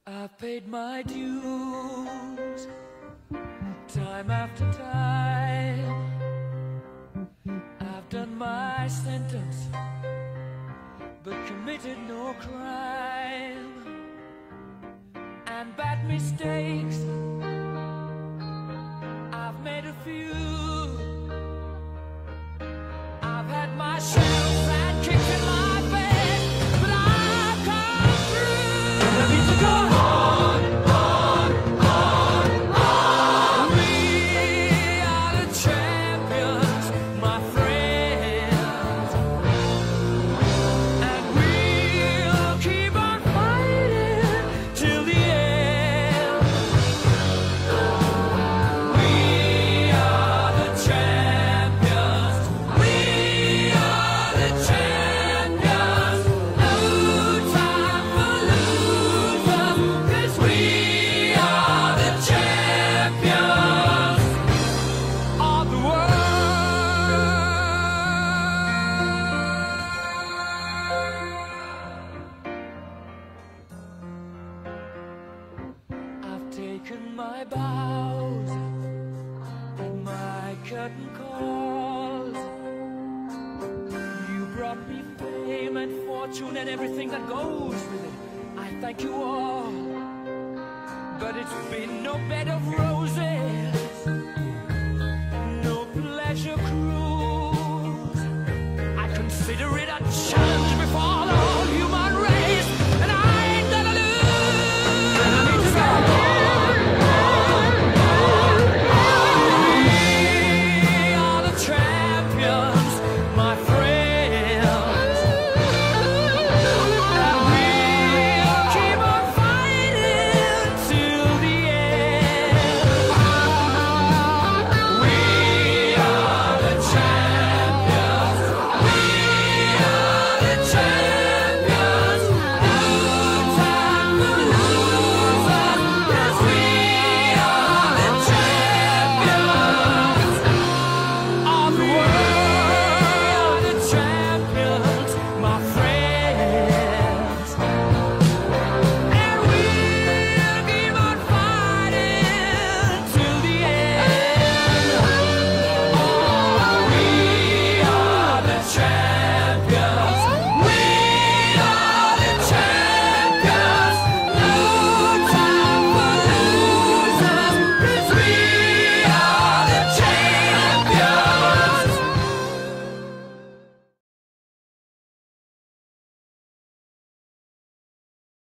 I've paid my dues, time after time. I've done my sentence, but committed no crime. And bad mistakes, I've made a few. I've had my share of bad kicks in my face, but I've come through. I need to go on, on, on, on. We are the champions, my friends, and we'll keep on fighting till the end. We are the champions. We are the champions. No time for losers, 'cause we are the champions of the world. I've taken my bows and my curtain calls. You brought me fame and fortune and everything that goes with it. I thank you all, but it's been no bed of roses, no pleasure cruise. I consider it a challenge.